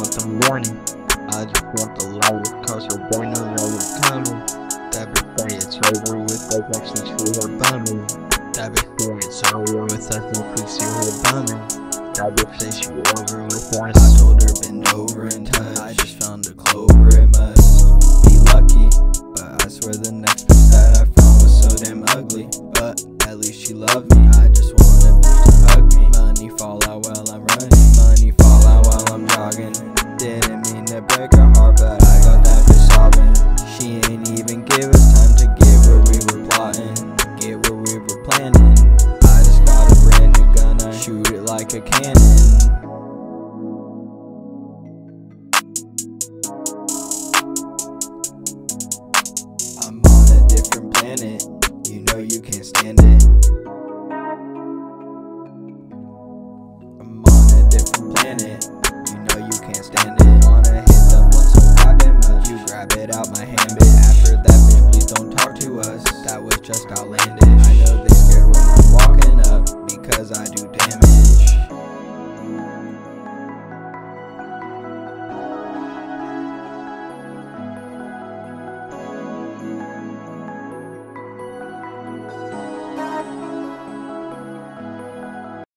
want the morning. I just want the light, cause your boy knows I was coming. That before it's over with, I actually see her bumming. That before it's over with, I think we see her bumming. That before she over with, I told her bend over and touch. I just found a clover, it must be lucky. But I swear the next bitch that I found was so damn ugly. But at least she loved me, I just want a bitch to hug me. Money fall out while I'm running, money fall out while I'm jogging. Didn't mean to break her heart, but I got that bitch sobbing. She ain't even give us time to get where we were plotting, get where we were planning. I just got a brand new gun, I shoot it like a cannon. I'm on a different planet, you know you can't stand it. I'm on a different planet.